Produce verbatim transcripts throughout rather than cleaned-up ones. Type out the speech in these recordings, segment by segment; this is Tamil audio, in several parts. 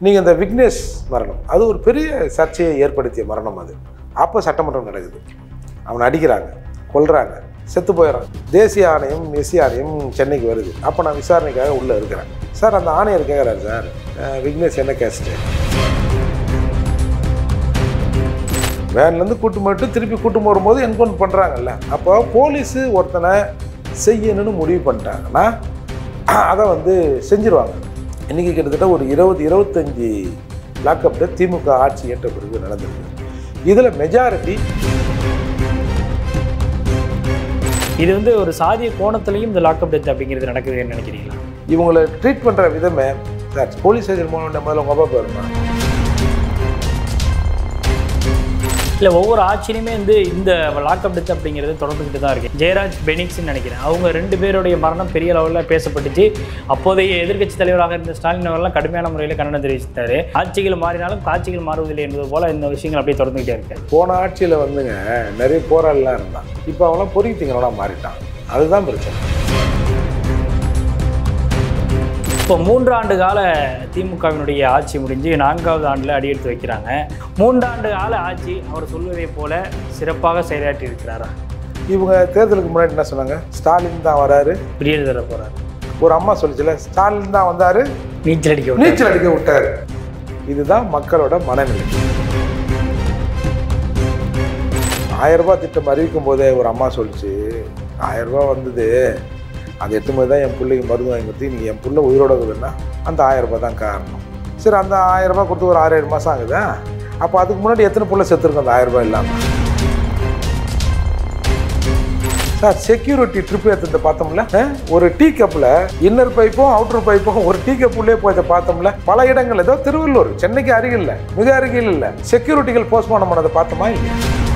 நீங்கள் இந்த விக்னேஷ் மரணம் அது ஒரு பெரிய சர்ச்சையை ஏற்படுத்திய மரணம். அது அப்போ சட்டமன்றம் நடக்குது, அவனை அடிக்கிறாங்க, கொல்றாங்க, செத்து போயிடறான். தேசிய ஆணையம் எஸ்சி ஆணையம் சென்னைக்கு வருது. அப்போ நான் விசாரணைக்காக உள்ளே இருக்கிறேன். சார் அந்த ஆணையர் கேட்குறாரு, சார் விக்னேஷ் என்ன கேஸ்ட்டு, வேன்லேருந்து கூட்டு போயிட்டு திருப்பி கூட்டு வரும்போது என்கவுண்டர் பண்ணுறாங்கல்ல. அப்போ போலீஸு ஒருத்தனை செய்யணும்னு முடிவு பண்ணிட்டாங்கன்னா அதை வந்து செஞ்சுருவாங்க. இன்றைக்கி கிட்டத்தட்ட ஒரு இருபது இருபத்தஞ்சி லாக்அப் டெத் திமுக ஆட்சி ஏற்ற பிறகு நடந்திருக்கு. இதில் மெஜாரிட்டி இது வந்து ஒரு சாதிய கோணத்துலையும் இந்த லாக்அப் டெத் அப்படிங்கிறது நடக்குதுன்னு நினைக்கிறீங்களா? இவங்களை ட்ரீட் பண்ணுற விதமே சார் போலீஸ் ஸ்டேஷன் போன முதல்ல உங்கள் அப்பா போயிருமா இல்லை, ஒவ்வொரு ஆட்சியிலுமே வந்து இந்த லாக்அப் டெத் அப்படிங்கிறது தொடர்ந்துக்கிட்டு தான் இருக்குது. ஜெயராஜ் பெனிக்ஸ்ன்னு நினைக்கிறேன், அவங்க ரெண்டு பேருடைய மரணம் பெரிய லெவலில் பேசப்பட்டுச்சு. அப்போதைய எதிர்க்கட்சி தலைவராக இருந்த ஸ்டாலின் அவர்கள்லாம் கடுமையான முறையில் கண்டனம் தெரிவித்தார். ஆட்சிகள் மாறினாலும் காட்சிகள் மாறுவதில்லை என்பது போல் இந்த விஷயங்கள் அப்படியே தொடர்ந்துக்கிட்டே இருக்கு. போன ஆட்சியில் வந்துங்க நிறைய போராடலாம் இருந்தான், இப்போ அவங்களாம் பொறுக்கி திங்களோட மாறிட்டான். அதுதான் பிரச்சனை. இப்போ மூன்றாண்டு கால திமுகவினுடைய ஆட்சி முடிஞ்சு நான்காவது ஆண்டில் அடியெடுத்து வைக்கிறாங்க. மூன்றாண்டு கால ஆட்சி அவர் சொல்வதை போல சிறப்பாக செயலாற்றி இருக்கிறாரா? இவங்க தேர்தலுக்கு முன்னாடி என்ன சொன்னாங்க, ஸ்டாலின் தான் வராரு, பிரியர் தர போறாரு. ஒரு அம்மா சொல்லிச்சுல, ஸ்டாலின் தான் வந்தாரு, நீச்சல் அடிக்க நீச்சல் அடிக்க விட்டாரு. இதுதான் மக்களோட மனநிலை. ஆயிரம் ரூபாய் திட்டம் அறிவிக்கும் போதே ஒரு அம்மா சொல்லிச்சு, ஆயிரம் ரூபாய் வந்தது, அது எட்டு மாதிரி தான் என் பிள்ளைக்கு மருந்து வாங்கி கொடுத்து நீங்கள் என் பிள்ளை உயிரோட இருக்குதுன்னா அந்த ஆயிரம் ரூபாய் தான் காரணம். சரி, அந்த ஆயிரம் ரூபாய் கொடுத்து ஒரு ஆறு ஏழு மாதம் ஆகுதா, அப்போ அதுக்கு முன்னாடி எத்தனை பிள்ளை செத்துருக்கும் அந்த ஆயிரம் ரூபாய் இல்லாமல்? சார் செக்யூரிட்டி ட்ரிப் எடுத்துட்டு பார்த்தோம்ல, ஒரு டீ கப்பில் இன்னர் பைப்பும் அவுட்டர் பைப்பும் ஒரு டீ கப்புள்ளே போய் பார்த்தோம்ல. பல இடங்கள், ஏதோ திருவள்ளூர் சென்னைக்கு அருகில் இல்லை, மிக அருகில் இல்லை, செக்யூரிட்டிகள் போஸ்ட்மார்ட்டம் பண்ணதை பார்த்தோமா இல்லையா?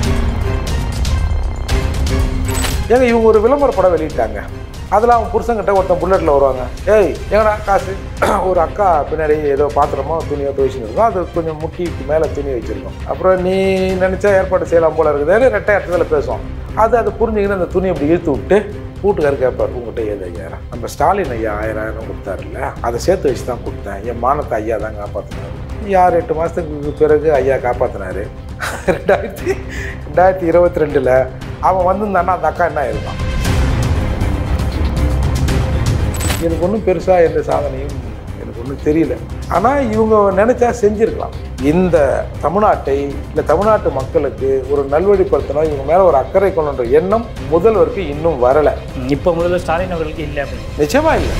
ஏங்க இவங்க ஒரு விளம்பர படம் வெளியிட்டாங்க, அதில் அவன் புருஷங்கிட்ட ஒருத்தன் புல்லட்டில் வருவாங்க, ஏய் எங்கடா காசு, ஒரு அக்கா பின்னாடி ஏதோ பாத்திரமோ துணியோ துவைச்சுன்னு இருக்கும், அது கொஞ்சம் முட்டிக்கு மேலே துணி வச்சுருக்கோம். அப்புறம் நீ நினச்சா ஏற்பாடு செய்யலாம் போல இருக்குதுன்னு ரெட்டை இடத்துல பேசுவோம். அது அதை புரிஞ்சுக்கின்னு அந்த துணி அப்படி இழுத்து விட்டு வீட்டுக்காரு கேட்பார், உங்கள்கிட்ட ஏழு ஐயாயிரம் நம்ம ஸ்டாலின் ஐயா ஆயிரம் ஆயிரம் கொடுத்தாருல்ல, அதை சேர்த்து வச்சு தான் கொடுத்தேன், என் மானத்தை ஐயா தான் காப்பாற்றினாரு. யார் எட்டு மாதத்துக்கு பிறகு ஐயா காப்பாற்றினாரு. ரெண்டாயிரத்தி ரெண்டாயிரத்தி இருபத்தி ரெண்டில் அவன் வந்திருந்தான்னா அந்த அக்கா என்ன ஆயிருக்கான்? எனக்கு ஒன்றும் பெருசாக எந்த சாதனையும் எனக்கு ஒன்றும் தெரியல. ஆனால் இவங்க நினச்சா செஞ்சுருக்கலாம். இந்த தமிழ்நாட்டை இல்லை தமிழ்நாட்டு மக்களுக்கு ஒரு நல்வழிப்படுத்தணும், இவங்க மேலே ஒரு அக்கறை கொள்ளுன்ற எண்ணம் முதல்வருக்கு இன்னும் வரலை. இப்போ முதல்வர் ஸ்டாலின் அவர்களுக்கு இல்லை அப்படின்னு நிச்சயமாக இல்லை.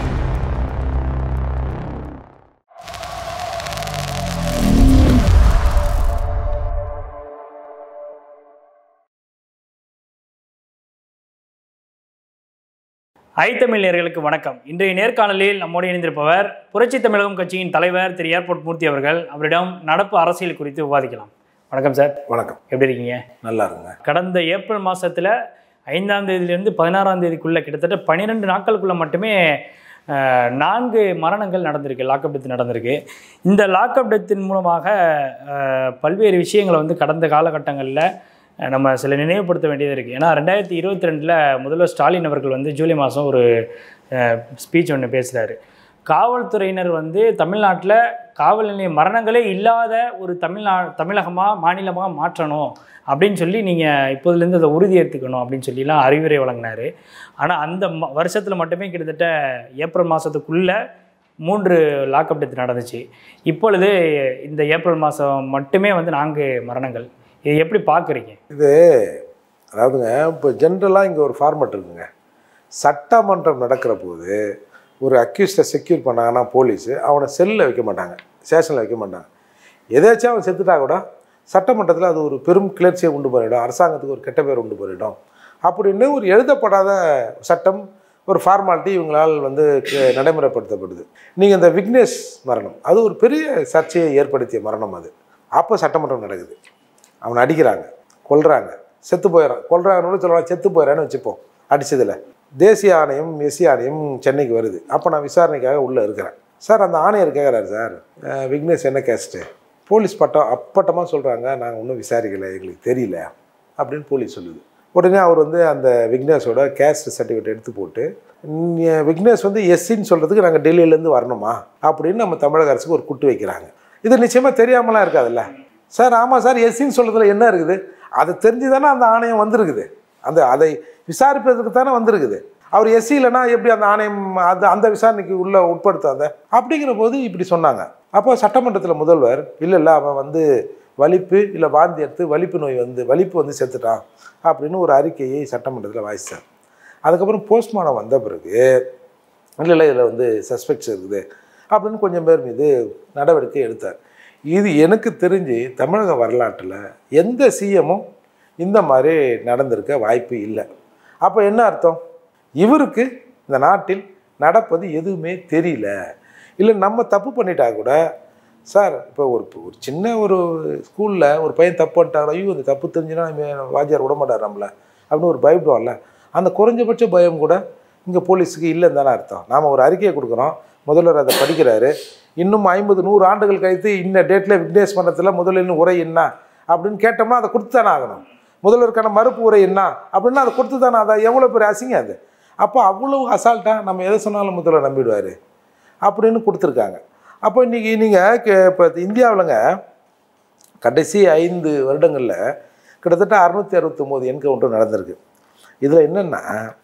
ஐ தமிழ் நேயர்களுக்கு வணக்கம். இன்றைய நேர்காணலில் நம்மோடு இணைந்திருப்பவர் புரட்சி தமிழகம் கட்சியின் தலைவர் திரு ஏர்போர்ட் மூர்த்தி அவர்கள். அவரிடம் நடப்பு அரசியல் குறித்து விவாதிக்கலாம். வணக்கம் சார். வணக்கம். எப்படி இருக்கீங்க? நல்லா இருங்க. கடந்த ஏப்ரல் மாதத்தில் ஐந்தாம் தேதியிலிருந்து பதினாறாம் தேதிக்குள்ளே கிட்டத்தட்ட பன்னிரெண்டு நாட்களுக்குள்ளே மட்டுமே நான்கு மரணங்கள் நடந்திருக்கு, லாக்அப் டெத் நடந்திருக்கு. இந்த லாக்அப் டெத்தின் மூலமாக பல்வேறு விஷயங்களை வந்து கடந்த காலகட்டங்களில் நம்ம சில நினைவுபடுத்த வேண்டியது இருக்குது. ஏன்னா ரெண்டாயிரத்தி இருபத்தி ரெண்டில் முதல்வர் ஸ்டாலின் அவர்கள் வந்து ஜூலை மாதம் ஒரு ஸ்பீச் ஒன்று பேசுகிறாரு. காவல்துறையினர் வந்து தமிழ்நாட்டில் காவல் நிலைய மரணங்களே இல்லாத ஒரு தமிழ்நா தமிழகமாக மாநிலமாக மாற்றணும் அப்படின்னு சொல்லி நீங்கள் இப்போதுலேருந்து அதை உறுதி ஏற்றுக்கணும் அப்படின்னு சொல்லிலாம் அறிவுரை வழங்கினார். ஆனால் அந்த ம வருஷத்தில் மட்டுமே கிட்டத்தட்ட ஏப்ரல் மாதத்துக்குள்ளே மூன்று லாக்அப் டெத் நடந்துச்சு. இப்பொழுது இந்த ஏப்ரல் மாதம் மட்டுமே வந்து நான்கு மரணங்கள். இது எப்படி பார்க்குறீங்க? இது அதாவதுங்க, இப்போ ஜென்ரலாக இங்கே ஒரு ஃபார்மேட் இருக்குங்க. சட்டமன்றம் நடக்கிற போது ஒரு அக்யூஸ்டை செக்யூர் பண்ணாங்கன்னா போலீஸு அவனை செல்லில் வைக்க மாட்டாங்க, ஸ்டேஷனில் வைக்க மாட்டாங்க. எதாச்சும் அவன் செத்துட்டா கூட சட்டமன்றத்தில் அது ஒரு பெரும் கிளர்ச்சியை உண்டு பண்ணிடும், அரசாங்கத்துக்கு ஒரு கெட்ட பேர் உண்டு பண்ணிடும் அப்படின்னு ஒரு எழுதப்படாத சட்டம், ஒரு ஃபார்மாலிட்டி இவங்களால் வந்து நடைமுறைப்படுத்தப்படுது. நீங்கள் இந்த விக்னேஷ் மரணம் அது ஒரு பெரிய சர்ச்சையை ஏற்படுத்திய மரணம். அது அப்போ சட்டமன்றம் நடக்குது, அவனை அடிக்கிறாங்க, கொல்றாங்க, செத்து போயிடறான். கொல்றாங்கன்னு சொல்லலாம், செத்து போயிடறான்னு வச்சுப்போம். அடித்ததில் தேசிய ஆணையம் எஸ்சி ஆணையம் சென்னைக்கு வருது. அப்போ நான் விசாரணைக்காக உள்ளே இருக்கிறேன். சார் அந்த ஆணையர் கேட்குறாரு, சார் விக்னேஷ் என்ன கேஸ்ட்டு, போலீஸ் பட்டம் அப்பட்டமாக சொல்கிறாங்க, நாங்கள் ஒன்றும் விசாரிக்கலை, எங்களுக்கு தெரியல அப்படின்னு போலீஸ் சொல்லுது. உடனே அவர் வந்து அந்த விக்னேஷோட கேஸ்ட் சர்டிஃபிகேட் எடுத்து போட்டு, விக்னேஷ் வந்து எஸ்சின்னு சொல்கிறதுக்கு நாங்கள் டெல்லியிலேருந்து வரணுமா அப்படின்னு நம்ம தமிழக அரசுக்கு ஒரு குட்டு வைக்கிறாங்க. இது நிச்சயமாக தெரியாமலாம் இருக்காதுல்ல சார். ஆமாம் சார், எஸ்சின்னு சொல்கிறதுல என்ன இருக்குது? அதை தெரிஞ்சு தானே அந்த ஆணையம் வந்திருக்குது. அந்த அதை விசாரிப்பதற்கு தானே வந்திருக்குது. அவர் எஸ்சி இல்லைன்னா எப்படி அந்த ஆணையம் அது அந்த விசாரணைக்கு உள்ளே உட்படுத்தாத அப்படிங்கிற போது இப்படி சொன்னாங்க. அப்போ சட்டமன்றத்தில் முதல்வர் இல்லை இல்லை அவன் வந்து வலிப்பு இல்லை வாந்தி எடுத்து வலிப்பு நோய் வந்து வலிப்பு வந்து செத்துட்டான் அப்படின்னு ஒரு அறிக்கையை சட்டமன்றத்தில் வாசித்தார். அதுக்கப்புறம் போஸ்ட்மார்ட்டம் வந்த பிறகு இல்லை இல்லை இதில் வந்து சஸ்பெக்ட்ஸ் இருக்குது அப்படின்னு கொஞ்சம் பேர் மீது நடவடிக்கை எடுத்தார். இது எனக்கு தெரிஞ்சு தமிழக வரலாற்றில் எந்த சிஎம்மும் இந்த மாதிரி நடந்திருக்க வாய்ப்பு இல்லை. அப்போ என்ன அர்த்தம்? இவருக்கு இந்த நாட்டில் நடப்பது எதுவுமே தெரியல. இல்லை நம்ம தப்பு பண்ணிட்டா கூட சார், இப்போ ஒரு ஒரு சின்ன ஒரு ஸ்கூலில் ஒரு பையன் தப்பு பண்ணிட்டாங்க, ஐயோ இந்த தப்பு தெரிஞ்சுன்னா நம்ம வாத்தியார் விட மாட்டார் நம்மளை அப்படின்னு ஒரு பயப்படுவோம்ல, அந்த குறைஞ்சபட்ச பயம் கூட இங்கே போலீஸுக்கு இல்லைன்னு தானே அர்த்தம். நாம் ஒரு அறிக்கையை கொடுக்குறோம், முதல்வர் அதை படிக்கிறாரு, இன்னும் ஐம்பது நூறு ஆண்டுகள் கழித்து இந்த டேட்டில் விக்னேஷ் மன்றத்தில் முதல்வரின் உரை என்ன அப்படின்னு கேட்டோம்னா அதை கொடுத்து தானே ஆகணும். முதல்வருக்கான மறுப்பு உரை என்ன அப்படின்னா அதை கொடுத்து தானே. அதை எவ்வளோ பெரிய அசிங்க அது. அப்போ அவ்வளோ அசால்ட்டாக நம்ம எதை சொன்னாலும் முதல்வர் நம்பிடுவார் அப்படின்னு கொடுத்துருக்காங்க. அப்போ இன்றைக்கி நீங்கள் இப்போ இந்தியாவிலங்க கடைசி ஐந்து வருடங்களில் கிட்டத்தட்ட அறுநூற்றி அறுபத்தொம்போது என்கவுண்டர் நடந்திருக்கு. இதில் என்னென்னா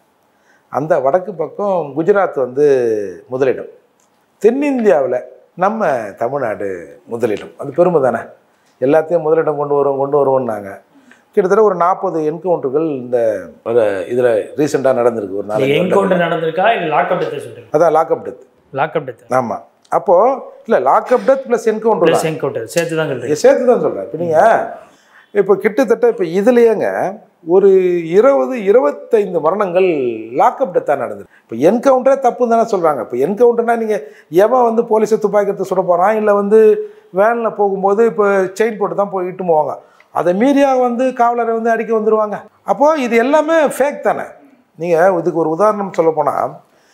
அந்த வடக்கு பக்கம் குஜராத் வந்து முதலிடம், தென்னிந்தியாவில் நம்ம தமிழ்நாடு முதலிடம். அது பெருமை தானே, எல்லாத்தையும் முதலிடம் கொண்டு வருவோம் கொண்டு வருவோம்னாங்க. கிட்டத்தட்ட ஒரு நாற்பது என்கவுண்டர்கள் இந்த ஒரு இதில் ரீசெண்டாக நடந்திருக்கு. ஒரு நாள் என்கவுண்டர் நடந்திருக்கா இல்லை லாக்அப் டெத் சொல்கிறீங்க? அதான் லாக்அப் டெத். லாக்அப் டெத் ஆமாம். அப்போது இல்லை lockup death plus encounter plus encounter சேர்த்து தான் சொல்கிறீங்க? சேர்த்து தான் சொல்கிறேன். இப்போ நீங்கள் இப்போ கிட்டத்தட்ட இப்போ இதுலேயேங்க ஒரு இருபது இருபத்தைந்து மரணங்கள் லாக்அப் டெத்தாக நடந்தது. இப்போ என்கவுண்டரே தப்புன்னு தானே சொல்கிறாங்க. இப்போ என்கவுண்டர்னால் நீங்கள் எவன் வந்து போலீஸை துப்பாக்கி எடுத்து சுட போகிறான், இல்லை வந்து வேனில் போகும்போது இப்போ செயின் போட்டு தான் போய் இட்டு போவாங்க, அதை மீறியாக வந்து காவலரை வந்து அடிக்க வந்துடுவாங்க. அப்போது இது எல்லாமே ஃபேக் தானே. நீங்கள் இதுக்கு ஒரு உதாரணம் சொல்ல போனால்,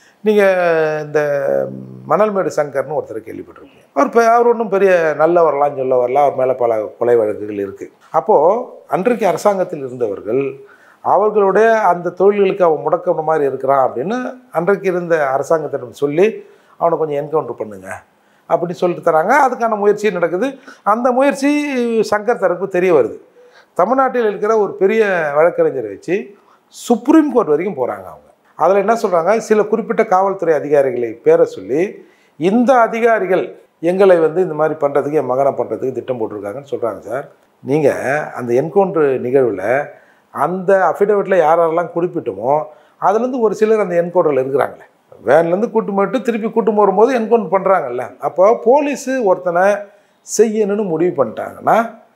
நீங்கள் இந்த மணல்மேடு சங்கர்னு ஒருத்தர் கேள்விப்பட்டிருக்கீங்க. அவர் இப்போ அவர் ஒன்றும் பெரிய நல்லவரெலாம் சொல்ல வரலாம், அவர் மேலே பல கொலை வழக்குகள் இருக்குது. அப்போது அன்றைக்கு அரசாங்கத்தில் இருந்தவர்கள் அவர்களுடைய அந்த தொழில்களுக்கு அவன் முடக்கிற மாதிரி இருக்கிறான் அப்படின்னு அன்றைக்கு இருந்த அரசாங்கத்திடம் சொல்லி அவனை கொஞ்சம் என்கவுண்டர் பண்ணுங்க அப்படின்னு சொல்லிட்டு தராங்க. அதுக்கான முயற்சி நடக்குது. அந்த முயற்சி சங்கர் தரப்பு தெரிய வருது. தமிழ்நாட்டில் இருக்கிற ஒரு பெரிய வழக்கறிஞரை வச்சு சுப்ரீம் கோர்ட் வரைக்கும் போகிறாங்க அவங்க. அதில் என்ன சொல்கிறாங்க, சில குறிப்பிட்ட காவல்துறை அதிகாரிகளை பேரை சொல்லி இந்த அதிகாரிகள் எங்களை வந்து இந்த மாதிரி பண்ணுறதுக்கு என் மகனை பண்ணுறதுக்கு திட்டம் போட்டிருக்காங்கன்னு சொல்கிறாங்க. சார், நீங்கள் அந்த என்கவுண்டர் நிகழ்வில் அந்த அஃபிடவிட்டில் யாரெல்லாம் குறிப்பிட்டோமோ அதுலேருந்து ஒரு சிலர் அந்த என்கவுண்டரில் இருக்கிறாங்களே, வேன்லேருந்து கூட்டு மட்டும் திருப்பி கூட்டும் வரும்போது என்கவுண்டர் பண்ணுறாங்கல்ல. அப்போ போலீஸு ஒருத்தனை செய்யணும்னு முடிவு பண்ணிட்டாங்கன்னா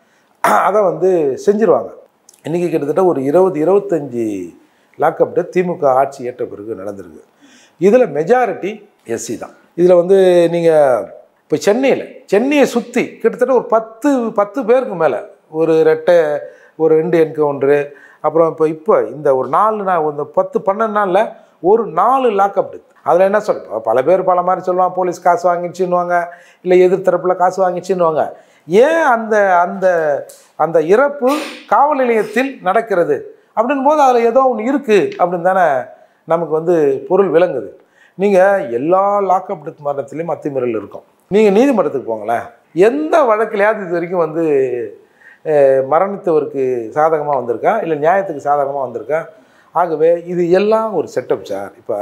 அதை வந்து செஞ்சுருவாங்க. இன்றைக்கி கிட்டத்தட்ட ஒரு இருபது இருபத்தஞ்சி லாக்அப் டெத் திமுக ஆட்சி ஏற்ற பிறகு நடந்திருக்கு. இதில் மெஜாரிட்டி எஸ்சி தான். இதில் வந்து நீங்கள் இப்போ சென்னையில் சென்னையை சுற்றி கிட்டத்தட்ட ஒரு பத்து பத்து பேருக்கு மேலே ஒரு ரெட்டை ஒரு ரெண்டு என்கவுண்டரு, அப்புறம் இப்போ இப்போ இந்த ஒரு நாலு நாள் இந்த பத்து பன்னெண்டு நாளில் ஒரு நாலு லாக்அப் டெத். அதில் என்ன சொல்லுவோம், பல பேர் பல மாதிரி சொல்லுவாங்க, போலீஸ் காசு வாங்கிடுச்சுன்னுவாங்க, இல்லை எதிர்த்தரப்பில் காசு வாங்கிடுச்சுன்னுவாங்க. ஏன் அந்த அந்த அந்த இறப்பு காவல் நிலையத்தில் நடக்கிறது அப்படின் போது அதில் ஏதோ ஒன்று இருக்குது அப்படின்னு தானே நமக்கு வந்து பொருள் விளங்குது. நீங்கள் எல்லா லாக்அப் டெத் மரணத்துலேயும் அத்துமீறல் இருக்கும். நீங்கள் நீதிமன்றத்துக்கு போங்களேன், எந்த வழக்கிலையாவது இது வரைக்கும் வந்து மரணித்தவருக்கு சாதகமாக வந்திருக்கா, இல்லை நியாயத்துக்கு சாதகமாக வந்திருக்கா? ஆகவே இது எல்லாம் ஒரு செட்டப் சார். இப்போ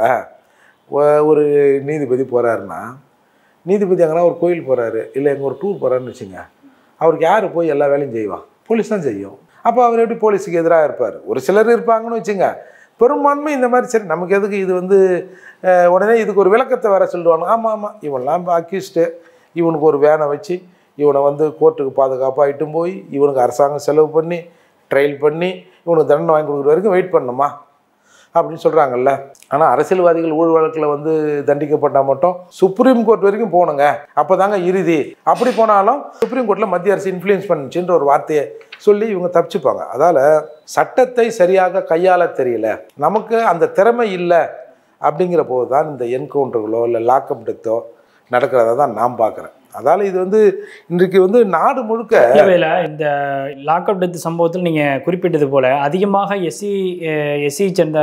ஒரு நீதிபதி போகிறாருன்னா, நீதிபதி அங்கன்னா ஒரு கோயில் போகிறாரு, இல்லை எங்கே ஒரு டூர் போகிறாருன்னு வச்சுங்க, அவருக்கு யார் போய் எல்லா வேலையும் செய்வான்? போலீஸ் தான் செய்யும். அப்போ அவர் எப்படி போலீஸுக்கு எதிராக இருப்பார்? ஒரு சிலர் இருப்பாங்கன்னு வச்சுங்க, பெரும்பான்மை இந்த மாதிரி சரி நமக்கு எதுக்கு இது வந்து உடனே இதுக்கு ஒரு விளக்கத்தை வேற சொல்லுவாங்க. ஆமாம் ஆமாம் இவனெலாம் அக்யூஸ்டு, இவனுக்கு ஒரு வேனை வச்சு இவனை வந்து கோர்ட்டுக்கு பாதுகாப்பாக இட்டும் போய் இவனுக்கு அரசாங்கம் செலவு பண்ணி ட்ரையல் பண்ணி இவனுக்கு தண்டனை வாங்கி கொடுக்குற வரைக்கும் வெயிட் பண்ணணுமா அப்படின்னு சொல்கிறாங்கல்ல. ஆனால் அரசியல்வாதிகள் ஊழல் வழக்கில் வந்து தண்டிக்கப்பட்டால் மட்டும் சுப்ரீம் கோர்ட் வரைக்கும் போகணுங்க, அப்போ தாங்க இறுதி. அப்படி போனாலும் சுப்ரீம் கோர்ட்டில் மத்திய அரசு இன்ஃப்ளூயன்ஸ் பண்ணுச்சுன்ற ஒரு வார்த்தையை சொல்லி இவங்க தப்பிச்சுப்பாங்க. அதால் சட்டத்தை சரியாக கையாள தெரியல, நமக்கு அந்த திறமை இல்லை அப்படிங்கிற போது தான் இந்த என்கவுண்டர்களோ இல்லை லாக்அப் டெத்தோ நடக்கிறத தான் நான் பார்க்குறேன். அதால் இது வந்து இன்றைக்கு வந்து நாடு முழுக்க இல்லவேளை இந்த லாக்அப் டெத் சம்பவத்தில் நீங்கள் குறிப்பிட்டது போல் அதிகமாக எஸ்சி எஸ்சி சேர்ந்த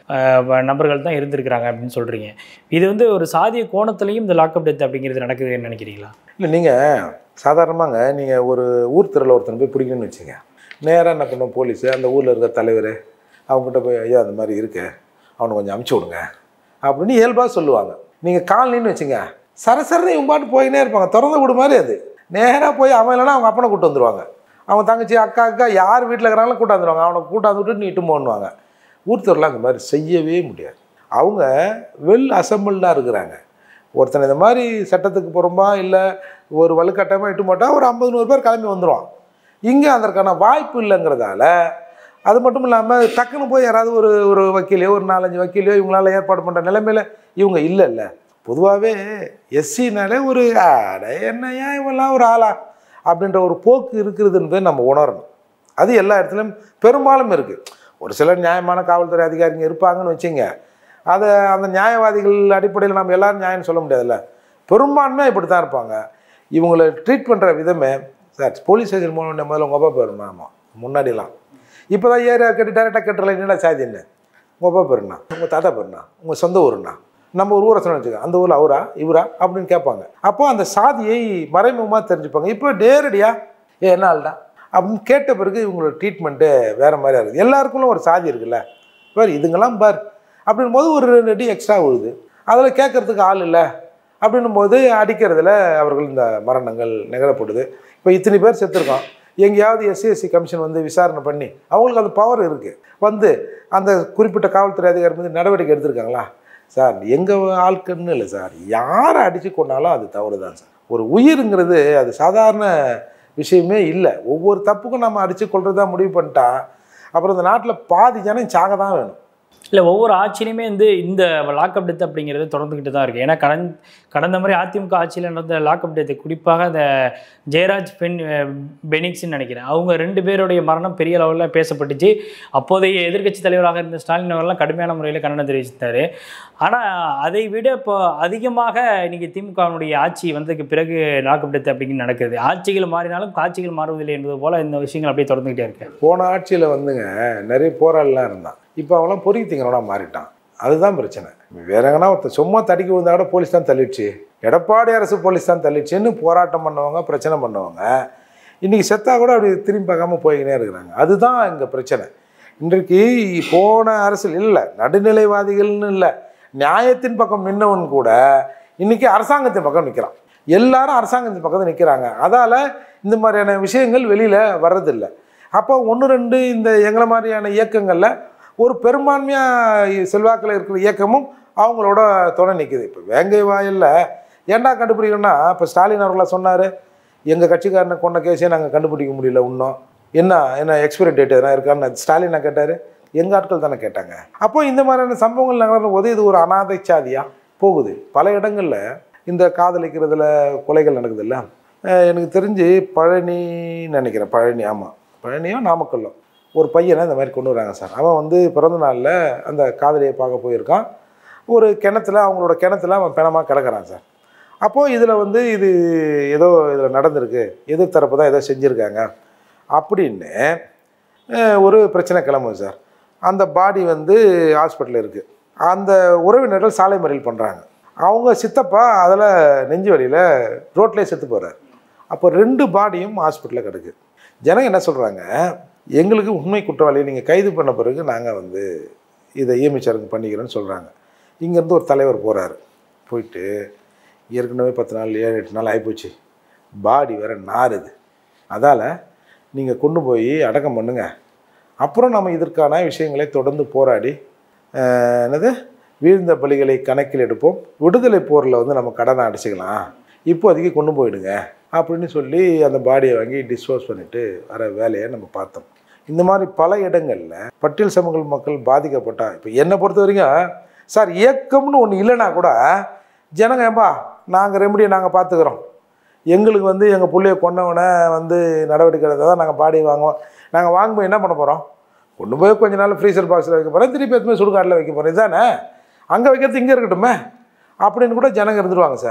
நபர்கள் தான் இருந்திருக்கிறாங்க அப்படின்னு சொல்கிறீங்க. இது வந்து ஒரு சாதிய கோணத்துலேயும் இந்த லாக்அப் டெத் அப்படிங்கிறது நடக்குதுன்னு நினைக்கிறீங்களா? இல்லை, நீங்கள் சாதாரணமாங்க நீங்கள் ஒரு ஊர் தெருவில் ஒருத்தனை போய் பிடிக்கணும்னு வச்சுங்க, நேராக என்ன பண்ணுவோம், போலீஸு அந்த ஊரில் இருக்கிற தலைவர் அவங்ககிட்ட போய் ஐயா அந்த மாதிரி இருக்கு, அவனை கொஞ்சம் அமுச்சு விடுங்க அப்படின்னு இயல்பாக சொல்லுவாங்க. நீங்கள் காலனின்னு வச்சுங்க, சரசரன்னு இவங்க பாட்டு போயினே இருப்பாங்க, திறந்த விடு மாதிரி. அது நேராக போய் அவன் இல்லைன்னா அவங்க அப்பனை கூட்டு வந்துடுவாங்க, அவங்க தங்கச்சி அக்கா அக்கா யார் வீட்டில் இருக்கிறாங்களும் கூட்ட வந்துடுவாங்க, அவனை கூட்டாந்து விட்டு நீட்டு போன்னுவாங்க. ஊர் தெருவில் அந்த மாதிரி செய்யவே முடியாது. அவங்க வெல் அசம்பிள்டாக இருக்கிறாங்க. ஒருத்தனை இந்த மாதிரி சட்டத்துக்கு புறம்பா இல்லை ஒரு வலுக்கட்டாயமாக இட்டு மாட்டா ஒரு ஐம்பது நூறு பேர் கிளம்பி வந்துடுவான். இங்கே அதற்கான வாய்ப்பு இல்லைங்கிறதால அது மட்டும் இல்லாமல் டக்குன்னு போய் யாராவது ஒரு ஒரு வக்கீலையோ ஒரு நாலஞ்சு வக்கீலையோ இவங்களால ஏற்பாடு பண்ணுற நிலைமையில் இவங்க இல்லை. இல்லை பொதுவாகவே எஸ்சினாலே ஒரு ஆட என்னையா இவெல்லாம் ஒரு ஆளா அப்படின்ற ஒரு போக்கு இருக்கிறதுன்றதை நம்ம உணரணும். அது எல்லா இடத்துலையும் பெரும்பாலும் இருக்குது. ஒரு சிலர் நியாயமான காவல்துறை அதிகாரிங்க இருப்பாங்கன்னு வச்சுங்க, அதை அந்த நியாயவாதிகள் அடிப்படையில் நம்ம எல்லோரும் நியாயம்னு சொல்ல முடியாதுல்ல. பெரும்பான்மையாக இப்படி தான் இருப்பாங்க. இவங்களை ட்ரீட் பண்ணுற விதமே, சார் போலீஸ் ஸ்டேஷன் போன முதல்ல உங்கள் அப்பா பேருண்ணா, ஆமாம் முன்னாடிலாம், இப்போ தான் ஏரியா கட்டி டேரெக்டாக கட்டுறல என்னடா சாதின்னு, உங்கள் அப்பா பேருண்ணா, உங்கள் தாத்தா பேருண்ணா, உங்கள் சொந்த ஊருண்ணா, நம்ம ஒரு ஊரை சொன்ன வச்சுக்க அந்த ஊரில் அவரா இவரா அப்படின்னு கேட்பாங்க. அப்போ அந்த சாதியை மறைமுகமாக தெரிஞ்சுப்பாங்க. இப்போ நேரடியாக ஏ என்ன ஆள்டா அப்படின்னு கேட்ட பிறகு இவங்களோட ட்ரீட்மெண்ட்டு வேறு மாதிரியா இருக்குது. எல்லாருக்குள்ள ஒரு சாதி இருக்குல்ல, பார் இதுங்கெல்லாம் பார் அப்படின் போது ஒரு ரெண்டு அடி எக்ஸ்ட்ரா விழுது, அதில் கேட்குறதுக்கு ஆள் இல்லை அப்படின்னும் போது அடிக்கிறதுல அவர்கள் இந்த மரணங்கள் நிகழப்படுது. இப்போ இத்தனை பேர் செத்துருக்கோம், எங்கேயாவது எஸ்சி எஸ்சி கமிஷன் வந்து விசாரணை பண்ணி அவங்களுக்கு அந்த பவர் இருக்குது வந்து அந்த குறிப்பிட்ட காவல்துறை அதிகாரி மீது நடவடிக்கை எடுத்திருக்காங்களா? சார் எங்கள் ஆட்கள்னு இல்லை சார், யாரை அடித்து கொண்டாலும் அது தவறு தான் சார். ஒரு உயிருங்கிறது அது சாதாரண விஷயமே இல்லை. ஒவ்வொரு தப்புக்கும் நம்ம அடித்து கொள்றதா முடிவு பண்ணிட்டா அப்புறம் இந்த நாட்டில் பாதி ஜனம் சாக தான் வேணும். இல்லை ஒவ்வொரு ஆட்சியிலுமே வந்து இந்த லாக்அப் டெத் அப்படிங்கிறது தொடர்ந்துக்கிட்டு தான் இருக்குது. ஏன்னா கடந்த கடந்த மாதிரி அதிமுக ஆட்சியில் நடந்த லாக்அப் டெத்து, குறிப்பாக அந்த ஜெயராஜ் பென் பெனிக்ஸ்ன்னு நினைக்கிறேன், அவங்க ரெண்டு பேருடைய மரணம் பெரிய லெவலில் பேசப்பட்டுச்சு. அப்போதைய எதிர்க்கட்சி தலைவராக இருந்த ஸ்டாலின் அவர்கள்லாம் கடுமையான முறையில் கண்டனம் தெரிவித்தார். ஆனால் அதை விட இப்போ அதிகமாக இன்றைக்கி திமுகவினுடைய ஆட்சி வந்ததுக்கு பிறகு லாக்அப் டெத் அப்படிங்கிறது நடக்குது. ஆட்சிகள் மாறினாலும் காட்சிகள் மாறுவதில்லை என்பது போல் இந்த விஷயங்கள் அப்படியே தொடர்ந்துக்கிட்டே இருக்கு. போன ஆட்சியில் வந்துங்க நிறைய போராடலாம் இருந்தான், இப்போ அவெல்லாம் பொறுக்கி திங்கிறவனா மாறிட்டான். அதுதான் பிரச்சனை. வேற எங்கன்னா ஒருத்தர் சும்மா தடிக்க விழுந்தா கூட போலீஸ் தான் தள்ளிடுச்சு, எடப்பாடி அரசு போலீஸ் தான் தள்ளிடுச்சுன்னு போராட்டம் பண்ணவங்க பிரச்சனை பண்ணவங்க இன்றைக்கி செத்தா கூட அப்படி திரும்பி பார்க்காம போய்கினே இருக்கிறாங்க. அதுதான் இங்கே பிரச்சனை. இன்றைக்கு போன அரசியல் இல்லை, நடுநிலைவாதிகள்னு இல்லை, நியாயத்தின் பக்கம் நின்னவன் கூட இன்றைக்கி அரசாங்கத்தின் பக்கம் நிற்கிறான். எல்லாரும் அரசாங்கத்தின் பக்கத்தில் நிற்கிறாங்க. அதால் இந்த மாதிரியான விஷயங்கள் வெளியில் வர்றதில்லை. அப்போ ஒன்று ரெண்டு இந்த எங்களை மாதிரியான இயக்கங்களில் ஒரு பெரும்பான்மையாக செல்வாக்கில் இருக்கிற இயக்கமும் அவங்களோட துணை நிற்குது. இப்போ வேங்கை வாயிலில் ஏண்டா கண்டுபிடிக்கணும்னா, இப்போ ஸ்டாலின் அவர்கள சொன்னார், எங்கள் கட்சிக்காரனை கொண்ட கேஸே நாங்கள் கண்டுபிடிக்க முடியல இன்னும், என்ன என்ன எக்ஸ்பைரி டேட் எதனா இருக்கான்னு ஸ்டாலினை கேட்டார், எங்கள் ஆட்கள் தானே கேட்டாங்க. அப்போ இந்த மாதிரியான சம்பவங்கள் நகரும் போது இது ஒரு அனாதை சாதியாக போகுது. பல இடங்களில் இந்த காதலிக்கிறதுல கொலைகள் நடக்குது இல்லை. எனக்கு தெரிஞ்சு பழனி நினைக்கிறேன், பழனி ஆமாம் பழனியோ நாமக்கல்லோ ஒரு பையனை இந்த மாதிரி கொண்டு வராங்க சார். அவன் வந்து பிறந்த நாளில் அந்த காதலியை பார்க்க போயிருக்கான். ஒரு கிணத்துல அவங்களோட கிணத்துல அவன் பிணமாக கிடக்கிறான் சார். அப்போது இதில் வந்து இது ஏதோ இதில் நடந்திருக்கு, எதிர்த்தரப்பு தான் ஏதோ செஞ்சுருக்காங்க அப்படின்னு ஒரு பிரச்சனை கிளம்புது சார். அந்த பாடி வந்து ஹாஸ்பிட்டலில் இருக்குது. அந்த உறவினர்கள் சாலை மறியல் பண்ணுறாங்க. அவங்க சித்தப்பா அதில் நெஞ்சு வலியில் ரோட்லேயே செத்து போகிறார். அப்போ ரெண்டு பாடியும் ஹாஸ்பிட்டலில் கிடக்கு. ஜனங்க என்ன சொல்கிறாங்க, எங்களுக்கு உண்மை குற்றவாளியை நீங்கள் கைது பண்ண பிறகு நாங்கள் வந்து இதை ஈமிச்சரங்கு பண்ணிக்கிறோன்னு சொல்கிறாங்க. இங்கேருந்து ஒரு தலைவர் போகிறாரு, போயிட்டு ஏற்கனவே பத்து நாள் ஏழு எட்டு நாள் ஆகிப்போச்சு, பாடி வேறு நாறுது, அதால் நீங்கள் கொண்டு போய் அடக்கம் பண்ணுங்க, அப்புறம் நம்ம இதற்கான விஷயங்களை தொடர்ந்து போராடி என்னது வீழ்ந்த பலிகளை கணக்கில் எடுப்போம், விடுதலை போரில் வந்து நம்ம கடனை அடிச்சுக்கலாம், இப்போதைக்கு கொண்டு போயிடுங்க அப்படின்னு சொல்லி அந்த பாடியை வாங்கி டிஸ்போஸ் பண்ணிவிட்டு வர வேலையை நம்ம பார்த்தோம். இந்த மாதிரி பல இடங்களில் பட்டியல் சமூக மக்கள் பாதிக்கப்பட்டா, இப்போ என்னை பொறுத்த வரைக்கும் சார் இயக்கம்னு ஒன்று இல்லைனா கூட ஜனங்க ஏன்பா நாங்கள் ரெமடியை நாங்கள் பார்த்துக்குறோம், எங்களுக்கு வந்து எங்கள் பிள்ளைய கொண்டவனை வந்து நடவடிக்கை எடுத்தால் தான் நாங்கள் பாடி வாங்குவோம், நாங்கள் வாங்கும்போது என்ன பண்ண போகிறோம், கொண்டு போய் கொஞ்ச நாள் ஃப்ரீசர் பாக்ஸில் வைக்க போகிறேன், திருப்பி எதுவுமே சுடுகாட்டில் வைக்க போகிறேன், இதுதானே, அங்கே வைக்கிறது இங்கே இருக்கட்டுமே அப்படின்னு கூட ஜனங்க இருந்துருவாங்க சார்.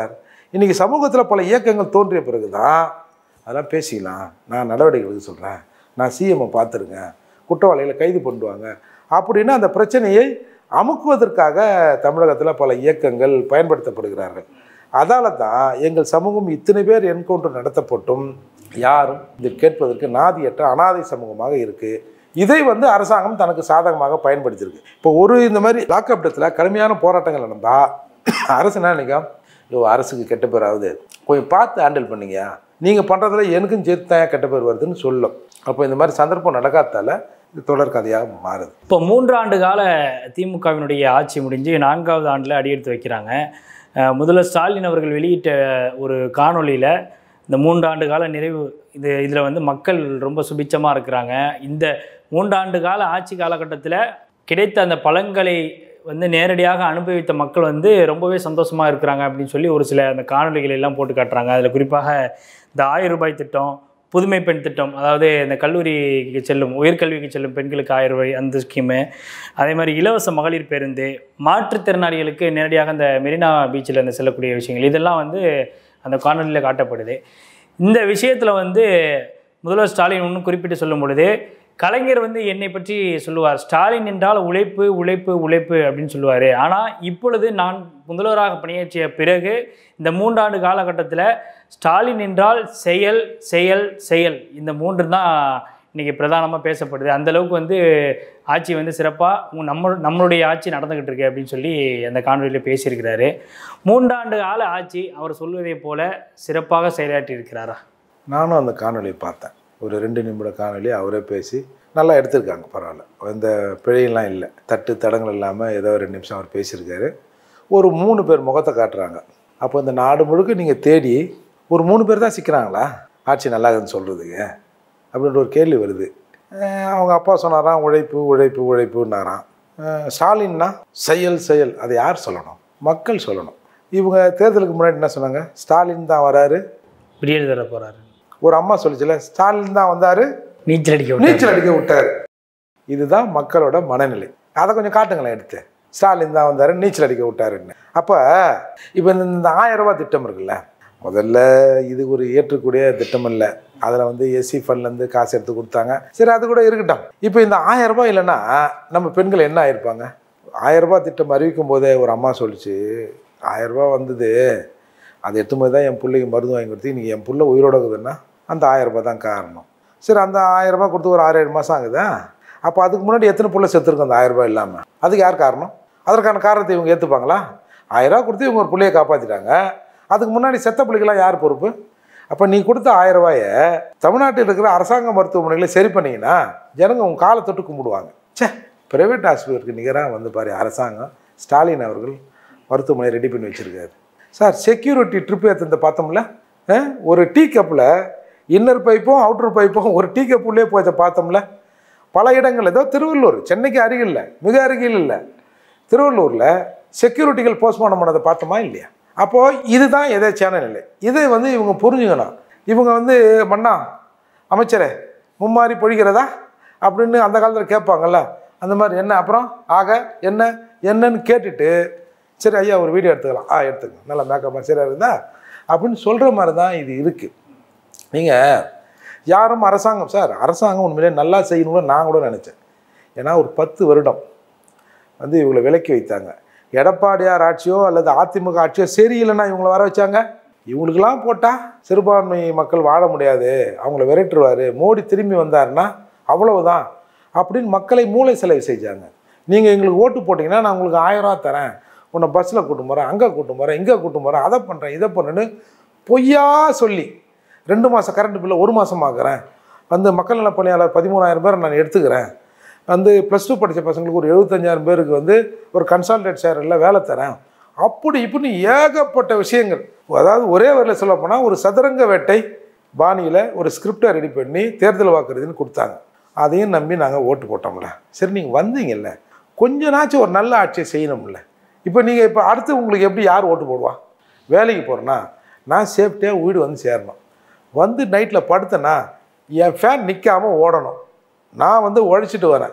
இன்றைக்கி சமூகத்தில் பல இயக்கங்கள் தோன்றிய பிறகு தான் அதெல்லாம் பேசிக்கலாம், நான் நடவடிக்கை எடுக்க சொல்கிறேன், நான் சிஎம்ஐ பார்த்துருங்க, குற்றவாளிகளை கைது பண்ணுவாங்க அப்படின்னு அந்த பிரச்சனையை அமுக்குவதற்காக தமிழகத்தில் பல இயக்கங்கள் பயன்படுத்தப்படுகிறார்கள். அதால தான் எங்கள் சமூகம் இத்தனை பேர் என்கவுண்டர் நடத்தப்பட்டும் யாரும் இது கேட்பதற்கு நாதியற்ற அனாதை சமூகமாக இருக்குது. இதை வந்து அரசாங்கம் தனக்கு சாதகமாக பயன்படுத்தியிருக்கு. இப்போ ஒரு இந்த மாதிரி லாக்அப் டெத்தில் கடுமையான போராட்டங்கள் நடந்தால் அரசு என்ன நினைக்கும், ஐயோ அரசுக்கு கெட்ட பேர் ஆகுது, கொஞ்சம் பார்த்து ஹேண்டில் பண்ணிங்க, நீங்கள் பண்ணுறதுல எனக்கும் சேர்த்து தான் கெட்ட பேர் வருதுன்னு சொல்லும். அப்போ இந்த மாதிரி சந்தர்ப்பம் நடக்காதால இது தொடர் கதையாக மாறுது. இப்போ மூன்று ஆண்டு கால திமுகவினுடைய ஆட்சி முடிஞ்சு நான்காவது ஆண்டில் அடியெடுத்து வைக்கிறாங்க. முதல்வர் ஸ்டாலின் அவர்கள் வெளியிட்ட ஒரு காணொலியில் இந்த மூன்றாண்டு கால நிறைவு இது இதில் வந்து மக்கள் ரொம்ப சுபிட்சமாக இருக்கிறாங்க, இந்த மூன்றாண்டு கால ஆட்சி காலகட்டத்தில் கிடைத்த அந்த பலன்களை வந்து நேரடியாக அனுபவித்த மக்கள் வந்து ரொம்பவே சந்தோஷமாக இருக்கிறாங்க அப்படின்னு சொல்லி ஒரு சில அந்த காணொலிகள் எல்லாம் போட்டு காட்டுறாங்க. அதில் குறிப்பாக இந்த ஆயிரம் ரூபாய் திட்டம், புதுமை பெண் திட்டம், அதாவது இந்த கல்லூரிக்கு செல்லும் உயர்கல்விக்கு செல்லும் பெண்களுக்கு ஆயிரம் ரூபாய் அந்த ஸ்கீமு, அதே மாதிரி இலவச மகளிர் பேருந்து, மாற்றுத்திறனாளிகளுக்கு நேரடியாக அந்த மெரினா பீச்சில் அந்த செல்லக்கூடிய விஷயங்கள் இதெல்லாம் வந்து அந்த காணொலியில் காட்டப்படுது. இந்த விஷயத்தில் வந்து முதல்வர் ஸ்டாலின் ஒன்று குறிப்பிட்டு சொல்லும் பொழுது, கலைஞர் வந்து என்னை பற்றி சொல்லுவார், ஸ்டாலின் என்றால் உழைப்பு உழைப்பு உழைப்பு அப்படின்னு சொல்லுவார். ஆனால் இப்பொழுது நான் முதல்வராக பணியாற்றிய பிறகு இந்த மூன்றாண்டு காலகட்டத்தில் ஸ்டாலின் என்றால் செயல் செயல் செயல், இந்த மூன்று தான் இன்றைக்கி பிரதானமாக பேசப்படுது. அந்தளவுக்கு வந்து ஆட்சி வந்து சிறப்பாக நம்ம நம்மளுடைய ஆட்சி நடந்துக்கிட்டு இருக்கு அப்படின்னு சொல்லி அந்த காணொலியில் பேசியிருக்கிறாரு. மூன்றாண்டு கால ஆட்சி அவர் சொல்வதை போல சிறப்பாக செயலாற்றி இருக்கிறாரா? நானும் அந்த காணொலியை பார்த்தேன். ஒரு ரெண்டு நிமிட காணொலி அவரே பேசி நல்லா எடுத்திருக்காங்க, பரவாயில்ல, எந்த பிழையெல்லாம் இல்லை, தட்டு தடங்கள் இல்லாமல் ஏதோ ரெண்டு நிமிஷம் அவர் பேசியிருக்காரு. ஒரு மூணு பேர் முகத்தை காட்டுறாங்க. அப்போ இந்த நாடு முழுக்க நீங்கள் தேடி ஒரு மூணு பேர் தான் சிக்கிறாங்களா ஆட்சி நல்லா இருக்குதுன்னு சொல்கிறதுக்கு அப்படின்ற ஒரு கேள்வி வருது. அவங்க அப்பா சொன்னாராம் உழைப்பு உழைப்பு உழைப்புன்னாராம். ஸ்டாலின்னா செயல் செயல், அதை யார் சொல்லணும்? மக்கள் சொல்லணும். இவங்க தேர்தலுக்கு முன்னாடி என்ன சொன்னாங்க, ஸ்டாலின் தான் வராரு, விடியல் தர போகிறாரு. ஒரு அம்மா சொல்லிச்சுல, ஸ்டாலின் தான் வந்தார், நீச்சல் அடிக்க நீச்சல் அடிக்க விட்டார். இதுதான் மக்களோட மனநிலை. அதை கொஞ்சம் காட்டுங்களேன் எடுத்து, ஸ்டாலின் தான் வந்தார், நீச்சல் அடிக்க விட்டாருன்னு. அப்போ இப்போ இந்த ஆயிரம் ரூபாய் திட்டம் இருக்குல்ல, முதல்ல இது ஒரு ஏற்றக்கூடிய திட்டம் இல்லை, அதில் வந்து எஸ்சி ஃபண்ட்லேருந்து காசு எடுத்து கொடுத்தாங்க, சரி அது கூட இருக்கட்டும். இப்போ இந்த ஆயிரம் ரூபாய் இல்லைன்னா நம்ம பெண்கள் என்ன ஆயிருப்பாங்க? ஆயிரம் ரூபாய் திட்டம் அறிவிக்கும் போதே ஒரு அம்மா சொல்லிச்சு, ஆயிரம் ரூபாய் வந்தது, அதை எடுத்து போது தான் என் பிள்ளைக்கு மருந்து வாங்கி கொடுத்து இன்றைக்கி என் பிள்ளை உயிரோட இருக்குதுன்னா அந்த ஆயிரம் ரூபாய் தான் காரணம். சரி, அந்த ஆயிரம் ரூபாய் கொடுத்து ஒரு ஆறு ஏழு மாதம் ஆகுதா? அப்போ அதுக்கு முன்னாடி எத்தனை பிள்ளை செத்துருக்கும் அந்த ஆயிரம் ரூபாய் இல்லாமல்? அதுக்கு யார் காரணம்? அதற்கான காரணத்தை இவங்க ஏற்றுப்பாங்களா? ஆயிரம் ரூபா கொடுத்து இவங்க ஒரு பிள்ளையை காப்பாற்றிட்டாங்க, அதுக்கு முன்னாடி செத்த பிள்ளைகளாம் யார் பொறுப்பு? அப்போ நீ கொடுத்த ஆயிரம் ரூபாயை தமிழ்நாட்டில் இருக்கிற அரசாங்க மருத்துவமனைகளை சரி பண்ணிங்கன்னா ஜனங்க உங்கள் காலை தொட்டு கும்பிடுவாங்க. சே, ப்ரைவேட் ஹாஸ்பிட்டலுக்கு நிகராக வந்து பாரு அரசாங்கம் ஸ்டாலின் அவர்கள் மருத்துவமனை ரெடி பண்ணி வச்சுருக்காரு. சார், செக்யூரிட்டி ட்ரிப் ஏற்ற பார்த்தோம்ல, ஒரு டீ கப்பில் இன்னர் பைப்பும் அவுட்டர் பைப்பும் ஒரு டீ கப்புள்ளே போய் பார்த்தோம்ல. பல இடங்கள், ஏதோ திருவள்ளூர், சென்னைக்கு அருகில் இல்லை, மிக அருகில் இல்லை, திருவள்ளூரில் செக்யூரிட்டிகள் போஸ்ட்மார்ட்டம் பண்ணதை பார்த்தோமா இல்லையா? அப்போது இதுதான் எதேச்சான நிலை. இதை வந்து இவங்க புரிஞ்சுக்கணும். இவங்க வந்து மன்னா அமைச்சரே மும்மாறி பொழிகிறதா அப்படின்னு அந்த காலத்தில் கேட்பாங்கல்ல, அந்த மாதிரி என்ன அப்புறம் ஆக என்ன என்னன்னு கேட்டுட்டு சரி ஐயா ஒரு வீடியோ எடுத்துக்கலாம், ஆ எடுத்துக்கலாம், நல்லா மேக்கப் சரியாக இருந்தா அப்படின்னு சொல்கிற மாதிரி தான் இது இருக்குது. நீங்கள் யாரும் அரசாங்கம், சார் அரசாங்கம் உண்மையிலே நல்லா செய்யணும்னு நான் கூட நினச்சேன். ஏன்னா ஒரு பத்து வருடம் வந்து இவங்களை விலக்கி வைத்தாங்க. எடப்பாடியார் ஆட்சியோ அல்லது அதிமுக ஆட்சியோ சரியில்லைன்னா இவங்களை வர வச்சாங்க. இவங்களுக்கெல்லாம் போட்டால் சிறுபான்மை மக்கள் வாழ முடியாது, அவங்கள விரட்டுருவார், மோடி திரும்பி வந்தாருன்னா அவ்வளவுதான் அப்படின்னு மக்களை மூளை செலவு செஞ்சாங்க. நீங்கள் எங்களுக்கு ஓட்டு போட்டிங்கன்னா நான் உங்களுக்கு ஆயிரம் ரூபா தரேன், உன்னை பஸ்ஸில் கூட்டும் போகிறேன், அங்கே கூட்டும் போகிறேன், இங்கே கூட்டும் போகிறேன், அதை பண்ணுறேன் இதை பண்ணுன்னு பொய்யா சொல்லி ரெண்டு மாதம் கரண்ட் பில்லை ஒரு மாதம் ஆக்குறேன், வந்து மக்கள் நல பணியாளர் பதிமூணாயிரம் பேரை நான் எடுத்துக்கிறேன், வந்து ப்ளஸ் டூ படித்த பசங்களுக்கு ஒரு எழுபத்தஞ்சாயிரம் பேருக்கு வந்து ஒரு கன்சால்டேட் சேரில் வேலை தரேன், அப்படி இப்படின்னு ஏகப்பட்ட விஷயங்கள். அதாவது ஒரே வரையில் சொல்ல போனால் ஒரு சதுரங்க வேட்டை பாணியில் ஒரு ஸ்கிரிப்டை ரெடி பண்ணி தேர்தல் வாக்குறுதின்னு கொடுத்தாங்க. அதையும் நம்பி நாங்கள் ஓட்டு போட்டோம்ல. சரி, நீங்கள் வந்தீங்கல்ல, கொஞ்ச நாச்சும் ஒரு நல்ல ஆட்சியை செய்யணும்ல. இப்போ நீங்கள் இப்போ அடுத்து உங்களுக்கு எப்படி யார் ஓட்டு போடுவா? வேலைக்கு போகிறேன்னா நான் சேஃப்டியாக வீடு வந்து சேரணும், வந்து நைட்டில் படுத்தேன்னா என் ஃபேன் நிற்காமல் ஓடணும், நான் வந்து உழைச்சிட்டு வரேன்,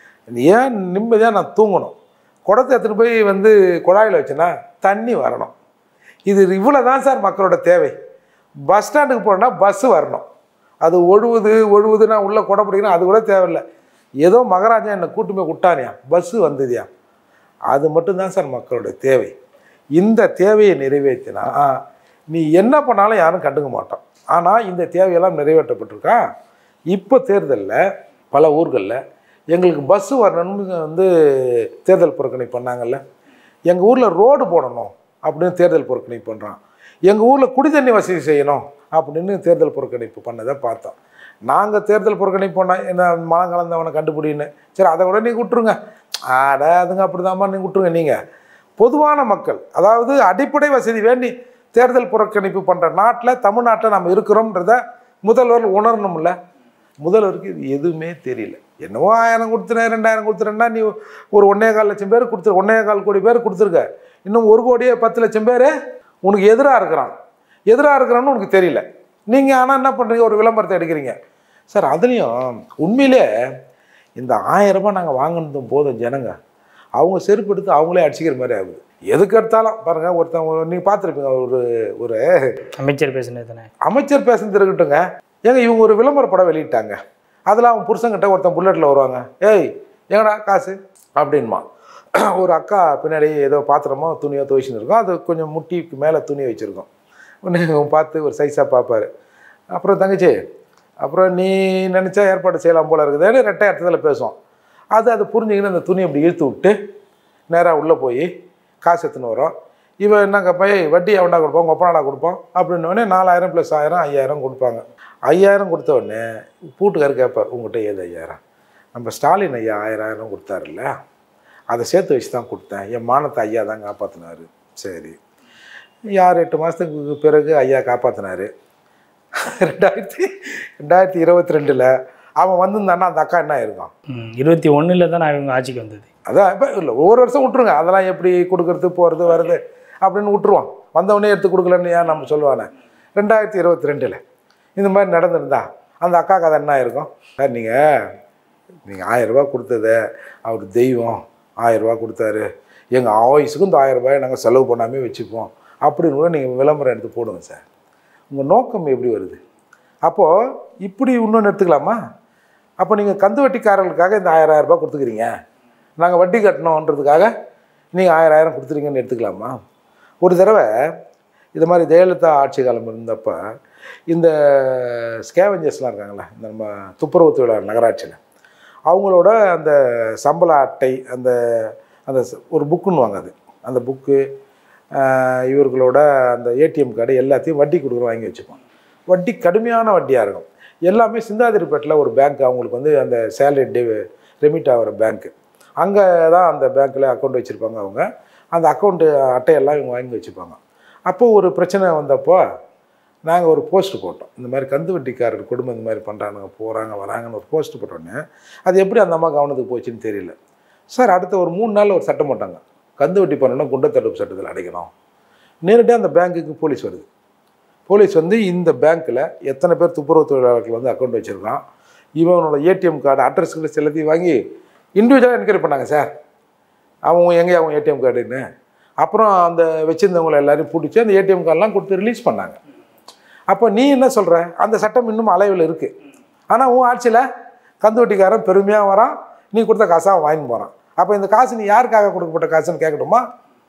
ஏன் நிம்மதியாக நான் தூங்கணும், குடத்தை எடுத்துகிட்டு போய் வந்து குழாயில் வச்சேன்னா தண்ணி வரணும். இது இவ்வளோ தான் சார் மக்களோட தேவை. பஸ் ஸ்டாண்டுக்கு போனால் பஸ்ஸு வரணும், அது ஒழுவுது ஒழுவுதுன்னா உள்ளே கொடை பிடிக்கணும், அது கூட தேவையில்லை. ஏதோ மகாராஜா என்னை கூட்டு போய் விட்டானியா, பஸ்ஸு வந்ததுயா, அது மட்டும்தான் சார் மக்களோட தேவை. இந்த தேவையை நிறைவேற்றினா நீ என்ன பண்ணாலும் யாரும் கண்டுக்க மாட்டோம். ஆனால் இந்த தேவையெல்லாம் நிறைவேற்றப்பட்டிருக்கா. இப்போ தேர்தலில் பல ஊர்களில் எங்களுக்கு பஸ்ஸு வரணும்னு வந்து தேர்தல் புறக்கணிப்பு பண்ணாங்கல்ல. எங்கள் ஊரில் ரோடு போடணும் அப்படின்னு தேர்தல் புறக்கணிப்பு பண்ணுறான். எங்கள் ஊரில் குடி தண்ணி வசதி செய்யணும் அப்படின்னு தேர்தல் புறக்கணிப்பு பண்ணதை பார்த்தோம். நாங்கள் தேர்தல் புறக்கணிப்பு பண்ணோம், என்ன மனம் கலந்தவனை கண்டுபிடின்னு. சரி, அதை கூட நீங்கள் விட்டுருங்க, ஆட அதுங்க அப்படி தான்மா நீங்கள் விட்டுருங்க. நீங்கள் பொதுவான மக்கள், அதாவது அடிப்படை வசதி வேண்டி தேர்தல் புறக்கணிப்பு பண்ணுற நாட்டில் தமிழ்நாட்டில் நம்ம இருக்கிறோம்ன்றத முதல்வர் உணரணும்ல. முதல்வருக்கு இது எதுவுமே தெரியல. என்னவோ ஆயிரம் கொடுத்துறேன் ரெண்டாயிரம் கொடுத்துறேன்னா நீ ஒரு ஒன்றே கால் லட்சம் பேர் கொடுத்துரு ஒன்றே கால் கோடி பேர் கொடுத்துருக்க, இன்னும் ஒரு கோடியே பத்து லட்சம் பேர் உனக்கு எதிராக இருக்கிறான். எதிராக இருக்கிறான்னு உனக்கு தெரியல. நீங்கள் ஆனால் என்ன பண்ணுறீங்க, ஒரு விளம்பரத்தை எடுக்கிறீங்க சார். அதுலேயும் உண்மையிலே இந்த ஆயிரம் ரூபாய் நாங்கள் வாங்கினதும் போதும் ஜனங்க அவங்க செருப்பு எடுத்து அவங்களே அடிச்சிக்கிற மாதிரி ஆகுது. எதுக்கு எடுத்தாலும் பாருங்கள், ஒருத்தன் நீங்கள் பார்த்துருப்பீங்க, ஒரு ஒரு அமைச்சர் பேசுனது தானே, அமைச்சர் பேசுனது இருக்கட்டுங்க. ஏங்க இவங்க ஒரு விளம்பர படம் வெளியிட்டாங்க, அதில் அவன் புருஷங்கிட்ட ஒருத்தன் புல்லட்டில் வருவாங்க, ஏய் எங்கடா காசு அப்படின்மா. ஒரு அக்கா பின்னாடி ஏதோ பாத்திரமோ துணியோ துவைச்சின்னு இருக்கும், அது கொஞ்சம் முட்டிக்கு மேலே துணியை வச்சுருக்கோம். ஒன்று பார்த்து ஒரு சைஸாக பார்ப்பார். அப்புறம் தங்கச்சி, அப்புறம் நீ நினச்சா ஏற்பாடு செய்யலாம் போல இருக்குதுன்னு ரெட்டை அர்த்தத்தில் பேசுவோம். அது அது புரிஞ்சுக்கின்னு அந்த துணியை அப்படி இழுத்து விட்டு நேராக உள்ளே போய் காசு எடுத்துன்னு வரோம். இவன் என்னங்க போய் வட்டி எவன்டா கொடுப்போம், கொப்பனாடா கொடுப்போம் அப்படின்னோடனே நாலாயிரம் ப்ளஸ் ஆயிரம் ஐயாயிரம் கொடுப்பாங்க. ஐயாயிரம் கொடுத்த உடனே பூட்டுக்காரர் கேட்பார், உங்கள்கிட்ட ஏது ஐயாயிரம்? நம்ம ஸ்டாலின் ஐயா ஆயிரம் ஆயிரம் கொடுத்தாருல்ல, அதை சேர்த்து வச்சு தான் கொடுத்தேன், என் மானத்தை ஐயா தான் காப்பாற்றினார். சரி, யார் எட்டு மாதத்துக்கு பிறகு ஐயா காப்பாற்றினார். ரெண்டாயிரத்தி ரெண்டாயிரத்தி இருபத்தி ரெண்டில் அவன் வந்திருந்தான்னா அந்த அக்கா என்ன ஆயிருக்கும்? இருபத்தி ஒன்றில் தான் இவங்க ஆட்சிக்கு வந்தது. அதான் இப்போ இல்லை, ஒவ்வொரு வருஷம் விட்ருங்க, அதெல்லாம் எப்படி கொடுக்குறது போகிறது வருது அப்படின்னு விட்டுருவான். வந்தவொடனே எடுத்து கொடுக்கலன்னு ஏன் நம்ம சொல்லுவானே. ரெண்டாயிரத்தி இருபத்தி ரெண்டில் இந்த மாதிரி நடந்திருந்தா அந்த அக்கா கதை என்ன ஆயிருக்கும்? சார் நீங்கள் நீங்கள் ஆயிரரூபா கொடுத்தத அவர் தெய்வம் ஆயிரரூபா கொடுத்தாரு, எங்கள் ஆயுசுக்கும் இந்த ஆயிரம் ரூபாயை நாங்கள் செலவு பண்ணாமே வச்சுப்போம் அப்படின்னு கூட நீங்கள் விளம்பரம் எடுத்து போடுங்க சார். உங்கள் நோக்கம் எப்படி வருது? அப்போது இப்படி இன்னொன்று எடுத்துக்கலாமா? அப்போ நீங்கள் கந்து வட்டிக்காரர்களுக்காக இந்த ஆயிரம் ஆயிரம் ரூபாய் கொடுத்துக்கிறீங்க, நாங்கள் வட்டி கட்டணுன்றதுக்காக நீங்கள் ஆயிரம் ஆயிரம் கொடுத்துறீங்கன்னு எடுத்துக்கலாமா? ஒரு தடவை இது மாதிரி ஜெயலலிதா ஆட்சி காலம் இருந்தப்போ இந்த ஸ்கேவெஞ்சர்ஸ்லாம் இருக்காங்களே, இந்த நம்ம துப்புரவு தொழிலாளர் நகராட்சியில், அவங்களோட அந்த சம்பள அட்டை அந்த அந்த ஒரு புக்குன்னுவாங்க, அது அந்த புக்கு இவர்களோட அந்த ஏடிஎம் கார்டு எல்லாத்தையும் வட்டி கொடுக்குற வாங்கி வச்சுப்போம். வட்டி கடுமையான வட்டியாக இருக்கும். எல்லாமே சிந்தாதிரிப்பேட்டில் ஒரு பேங்க், அவங்களுக்கு வந்து அந்த சேலரி டே ரெமிட் ஆகிற பேங்க்கு, அங்கே தான் அந்த பேங்க்கில் அக்கௌண்ட் வச்சுருப்பாங்க. அவங்க அந்த அக்கௌண்ட்டு அட்டையெல்லாம் இவங்க வாங்கி வச்சுப்பாங்க. அப்போது ஒரு பிரச்சனை வந்தப்போ நாங்கள் ஒரு போஸ்ட்டு போட்டோம், இந்த மாதிரி கந்து வட்டிக்காரர் குடும்பம் இந்த மாதிரி பண்ணுறானுங்க போகிறாங்க வராங்கன்னு ஒரு போஸ்ட்டு போட்டோன்னே அது எப்படி அந்த அம்மா கவனத்துக்கு போச்சுன்னு தெரியல சார். அடுத்த ஒரு மூணு நாளில் ஒரு சட்டம் போட்டாங்க, கந்து வட்டி பண்ணணும்னா குண்டர் தடுப்பு சட்டத்தில் அடைக்கணும். நேரடியாக அந்த பேங்க்குக்கு போலீஸ் வருது. போலீஸ் வந்து இந்த பேங்க்கில் எத்தனை பேர் துப்புரவு தொழிலாளர்கள் வந்து அக்கௌண்ட் வச்சுருக்கான், இவனோட ஏடிஎம் கார்டு அட்ரஸ்க்கு எல்லாத்தையும் வாங்கி இண்டிவிஜுவலாக என்கொயரி பண்ணாங்க சார். அவன் எங்கே அவன் ஏடிஎம் கார்டுன்னு. அப்புறம் அந்த வச்சுருந்தவங்களை எல்லோரும் பிடிச்சி அந்த ஏடிஎம் கார்டெலாம் கொடுத்து ரிலீஸ் பண்ணாங்க. அப்போ நீ என்ன சொல்கிற, அந்த சட்டம் இன்னும் அலைவில் இருக்குது. ஆனால் உன் ஆட்சியில் கந்து வட்டிக்காரன் பெருமையாக வரான், நீ கொடுத்த காசாக வாங்கின்னு போகிறான். அப்போ இந்த காசு நீ யாருக்காக கொடுக்கப்பட்ட காசுன்னு கேட்கணுமா?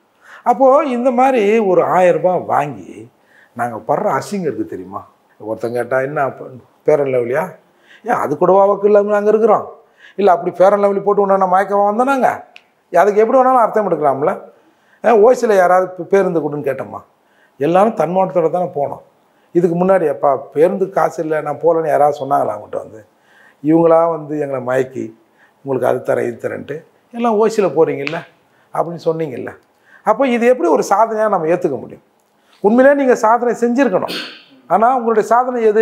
அப்போது இந்த மாதிரி ஒரு ஆயிரரூபா வாங்கி நாங்கள் படுற அசிங்கம் இருக்குது தெரியுமா? ஒருத்தன் கேட்டால் என்ன பேரன் லெவலியா, ஏன் அது கூடவா வக்கு இல்லாமல் நாங்கள் இருக்கிறோம், இல்லை அப்படி பேரன் லெவலி போட்டு ஒன்று மயக்கமாக வந்தோனாங்க, அதுக்கு எப்படி வேணாலும் அர்த்தம் எடுக்கலாம்ல. ஓய்ஸில் யாராவது பேருந்து கொடுன்னு கேட்டோம்மா, எல்லோரும் தன் மாவட்டத்தோடு தானே போனோம். இதுக்கு முன்னாடி எப்பா பேருந்துக்கு காசு இல்லை நான் போகலன்னு யாராவது சொன்னாங்களா அவங்ககிட்ட வந்து? இவங்களா வந்து எங்களை மயக்கி உங்களுக்கு அது தரேன் இது தரேன்ட்டு எல்லாம் ஓய்ஸில் போகிறீங்கல்ல அப்படின்னு சொன்னீங்கல்ல. அப்போ இது எப்படி ஒரு சாதனையாக நம்ம ஏற்றுக்க முடியும்? உண்மையிலே நீங்கள் சாதனை செஞ்சுருக்கணும். ஆனால் உங்களுடைய சாதனை எது?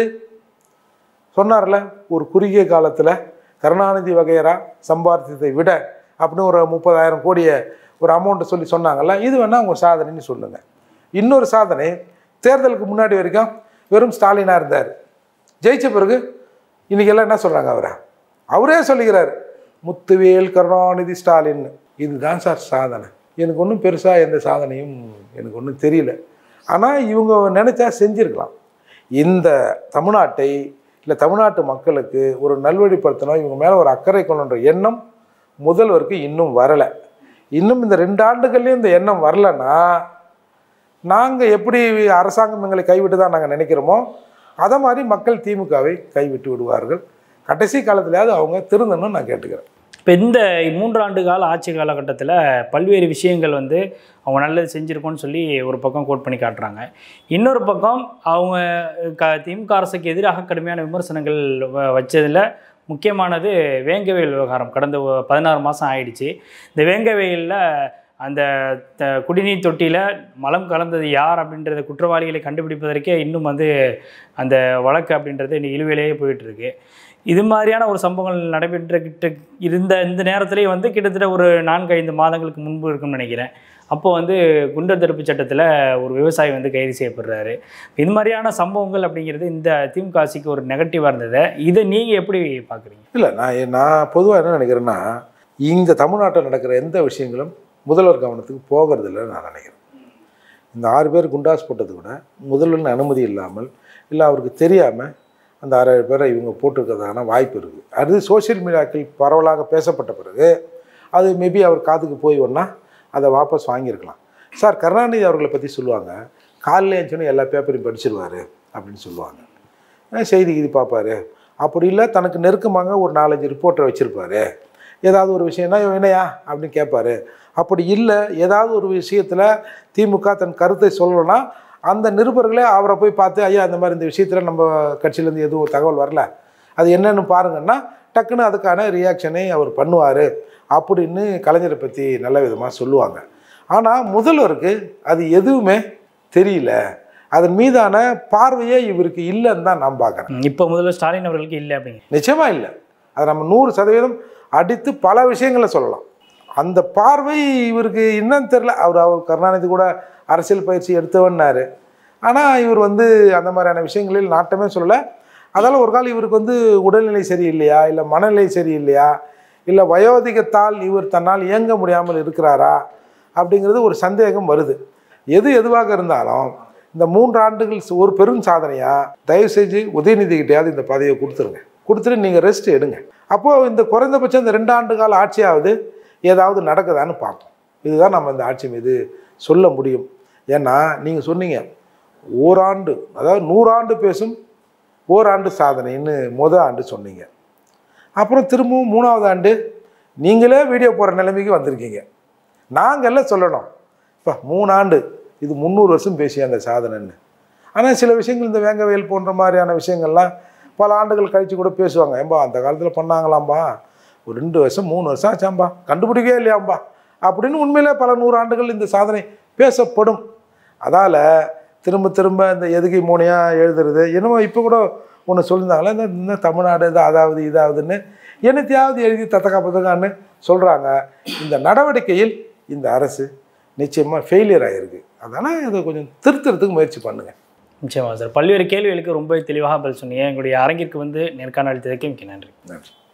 சொன்னார்ல, ஒரு குறுகிய காலத்தில் கருணாநிதி வகையரா சம்பாதித்ததை விட அப்படின்னு ஒரு முப்பதாயிரம் கோடியை ஒரு அமௌண்ட்டை சொல்லி சொன்னாங்கல்ல, இது வேணால் உங்கள் சாதனைன்னு சொல்லுங்கள். இன்னொரு சாதனை, தேர்தலுக்கு முன்னாடி வரைக்கும் வெறும் ஸ்டாலினாக இருந்தார், ஜெயிச்ச பிறகு இன்றைக்கி எல்லாம் என்ன சொல்கிறாங்க, அவரை அவரே சொல்லிக்கிறார் முத்துவேல் கருணாநிதி ஸ்டாலின். இதுதான் சார் சாதனை. எனக்கு ஒன்றும் பெருசாக எந்த சாதனையும் எனக்கு ஒன்றும் தெரியல. ஆனால் இவங்க நினச்சா செஞ்சுருக்கலாம். இந்த தமிழ்நாட்டை இல்லை தமிழ்நாட்டு மக்களுக்கு ஒரு நல்வழிப்படுத்தணும், இவங்க மேலே ஒரு அக்கறை கொள்ளுன்ற எண்ணம் முதல்வருக்கு இன்னும் வரலை. இன்னும் இந்த ரெண்டு ஆண்டுகள்லேயும் இந்த எண்ணம் வரலைன்னா நாங்கள் எப்படி அரசாங்கம் எங்களை கைவிட்டு தான் நாங்கள் நினைக்கிறோமோ அதை மாதிரி மக்கள் திமுகவை கைவிட்டு விடுவார்கள். கடைசி காலத்திலேயாவது அவங்க திருந்தணும்னு நான் கேட்டுக்கிறேன். இப்போ இந்த மூன்று ஆண்டு கால ஆட்சி காலகட்டத்தில் பல்வேறு விஷயங்கள் வந்து அவங்க நல்லது செஞ்சுருக்கோன்னு சொல்லி ஒரு பக்கம் கோட் பண்ணி காட்டுறாங்க. இன்னொரு பக்கம் அவங்க க திமுக அரசுக்கு எதிராக கடுமையான விமர்சனங்கள் வ வச்சதில் முக்கியமானது வேங்கவேல் விவகாரம். கடந்த பதினாறு மாதம் ஆயிடுச்சு. இந்த வேங்கவேலில் அந்த த குடிநீர் தொட்டியில் மலம் கலந்தது யார் அப்படின்றத குற்றவாளிகளை கண்டுபிடிப்பதற்கே இன்னும் வந்து அந்த வழக்கு அப்படின்றது இன்னும் இழுவிலேயே போயிட்டுருக்கு. இது மாதிரியான ஒரு சம்பவங்கள் நடைபெற்றுக்கிட்டு இருந்த இந்த நேரத்துலேயே வந்து கிட்டத்தட்ட ஒரு நான்கு ஐந்து மாதங்களுக்கு முன்பு இருக்குன்னு நினைக்கிறேன். அப்போ வந்து குண்டர் தடுப்பு சட்டத்தில் ஒரு விவசாயி வந்து கைது செய்யப்படுறாரு. இது மாதிரியான சம்பவங்கள் அப்படிங்கிறது இந்த திமுக ஆட்சிக்கு ஒரு நெகட்டிவாக இருந்தது. இதை நீங்கள் எப்படி பார்க்குறீங்க? இல்லை, நான் நான் பொதுவாக என்ன நினைக்கிறேன்னா, இந்த தமிழ்நாட்டில் நடக்கிற எந்த விஷயங்களும் முதல்வர் கவனத்துக்கு போகிறது இல்லைன்னு நான் நினைக்கிறேன். இந்த ஆறு பேர் குண்டாஸ் போட்டது கூட முதல்வரின் அனுமதி இல்லாமல் இல்லை அவருக்கு தெரியாமல் அந்த ஆறு பேரை இவங்க போட்டிருக்கிறதான வாய்ப்பு இருக்குது. அது சோசியல் மீடியாக்கள் பரவலாக பேசப்பட்ட பிறகு அது மேபி அவர் காதுக்கு போய் ஒன்றா அதை வாபஸ் வாங்கியிருக்கலாம். சார் கருணாநிதி அவர்களை பற்றி சொல்லுவாங்க, காலையில் எழுந்துச்சுன்னு எல்லா பேப்பரையும் படிச்சிருவார் அப்படின்னு சொல்லுவாங்க. செய்தி இது பார்ப்பார். அப்படி இல்லை தனக்கு நெருக்கமாக ஒரு நாலஞ்சு ரிப்போர்ட்டரை வச்சுருப்பார். ஏதாவது ஒரு விஷயம்னா என்னையா அப்படின்னு கேட்பார். அப்படி இல்லை ஏதாவது ஒரு விஷயத்தில் திமுக தன் கருத்தை சொல்லணும்னா அந்த நிருபர்களே அவரை போய் பார்த்து, ஐயா இந்த மாதிரி இந்த விஷயத்தில் நம்ம கட்சியிலேருந்து எதுவும் தகவல் வரல, அது என்னென்னு பாருங்கன்னா டக்குன்னு அதுக்கான ரியாக்ஷனை அவர் பண்ணுவார் அப்படின்னு கலைஞரை பற்றி நல்ல விதமாக சொல்லுவாங்க. ஆனால் முதல்வருக்கு அது எதுவுமே தெரியல, அதன் மீதான பார்வையே இவருக்கு இல்லைன்னு தான் நான் பார்க்குறேன். இப்போ முதல்வர் ஸ்டாலின் அவர்களுக்கு இல்லை அப்படிங்க? நிச்சயமாக இல்லை. அதை நம்ம நூறு சதவீதம் அடித்து பல விஷயங்களை சொல்லலாம். அந்த பார்வை இவருக்கு என்னன்னு தெரில. அவர் அவர் கருணாநிதி கூட அரசியல் பயிற்சி எடுத்தவன்னாரு. ஆனால் இவர் வந்து அந்த மாதிரியான விஷயங்களில் நாட்டமே சொல்லலை. அதால் ஒரு கால் இவருக்கு வந்து உடல்நிலை சரியில்லையா, இல்லை மனநிலை சரியில்லையா, இல்லை வயோதிகத்தால் இவர் தன்னால் இயங்க முடியாமல் இருக்கிறாரா அப்படிங்கிறது ஒரு சந்தேகம் வருது. எது எதுவாக இருந்தாலும் இந்த மூன்று ஆண்டுகள் ஒரு பெரும் சாதனையாக தயவு செஞ்சு உதயநிதிக்கிட்டையாவது இந்த பதவியை கொடுத்துருங்க. கொடுத்துட்டு நீங்கள் ரெஸ்ட் எடுங்க. அப்போது இந்த குறைந்தபட்சம் இந்த ரெண்டு ஆண்டு கால ஆட்சியாவது ஏதாவது நடக்குதான்னு பார்ப்போம். இதுதான் நம்ம இந்த ஆட்சி மீது சொல்ல முடியும். ஏன்னா நீங்கள் சொன்னீங்க ஓராண்டு, அதாவது நூறாண்டு பேசும் ஓராண்டு சாதனைன்னு மொதல் ஆண்டு சொன்னீங்க. அப்புறம் திரும்பவும் மூணாவது ஆண்டு நீங்களே வீடியோ போகிற நிலைமைக்கு வந்திருக்கீங்க. நாங்கள் எல்லாம் சொல்லணும் இப்போ மூணாண்டு இது முந்நூறு வருஷம் பேசிய அந்த சாதனைன்னு. ஆனால் சில விஷயங்கள் இந்த வேங்கவேல் போன்ற மாதிரியான விஷயங்கள்லாம் பல ஆண்டுகள் கழித்து கூட பேசுவாங்க. ஏம்பா அந்த காலத்தில் பண்ணாங்களாம்பா, ஒரு ரெண்டு வருஷம் மூணு வருஷம் ஆச்சாம்பா, கண்டுபிடிக்கவே இல்லையாம்பா அப்படின்னு உண்மையிலே பல நூறு ஆண்டுகள் இந்த சாதனை பேசப்படும். அதால் திரும்ப திரும்ப இந்த எதுகை மூனையாக எழுதுறது என்னமோ இப்போ கூட ஒன்று சொல்லியிருந்தாங்களே, இந்த இந்த தமிழ்நாடு இது அதாவது இதாவதுன்னு என்னத்தையாவது எழுதி தத்தக்கா பத்தக்கான்னு சொல்கிறாங்க. இந்த நடவடிக்கையில் இந்த அரசு நிச்சயமாக ஃபெயிலியர் ஆகிருக்கு. அதனால் இதை கொஞ்சம் திருத்துறதுக்கு முயற்சி பண்ணுங்கள். நிச்சயமாக சார். பல்வேறு கேள்விகளுக்கு ரொம்ப தெளிவாக பதில் சொன்னீங்க. எங்களுடைய அரங்கிற்கு வந்து நேர்காணல் அளித்ததற்கு மிக்க நன்றி. நன்றி.